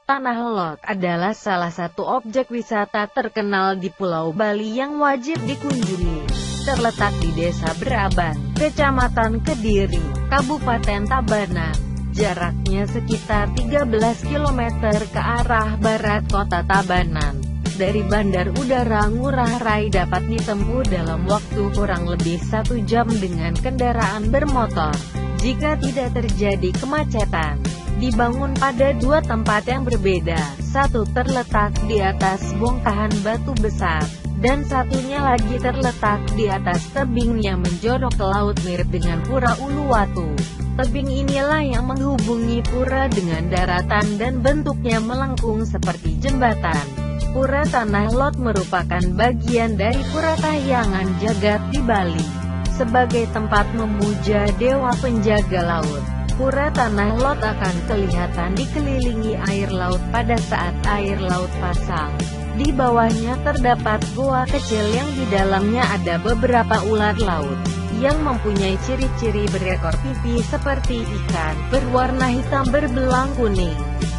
Tanah Lot adalah salah satu objek wisata terkenal di Pulau Bali yang wajib dikunjungi. Terletak di Desa Beraban, Kecamatan Kediri, Kabupaten Tabanan. Jaraknya sekitar 13 km ke arah barat kota Tabanan. Dari Bandar Udara Ngurah Rai dapat ditempuh dalam waktu kurang lebih 1 jam dengan kendaraan bermotor, jika tidak terjadi kemacetan. Dibangun pada 2 tempat yang berbeda, satu terletak di atas bongkahan batu besar, dan satunya lagi terletak di atas tebing yang menjorok ke laut mirip dengan Pura Uluwatu. Tebing inilah yang menghubungi pura dengan daratan dan bentuknya melengkung seperti jembatan. Pura Tanah Lot merupakan bagian dari Pura Kahyangan Jagat di Bali, sebagai tempat memuja dewa penjaga laut. Pura Tanah Lot akan kelihatan dikelilingi air laut pada saat air laut pasang. Di bawahnya terdapat goa kecil yang di dalamnya ada beberapa ular laut, yang mempunyai ciri-ciri berekor pipi seperti ikan, berwarna hitam berbelang kuning.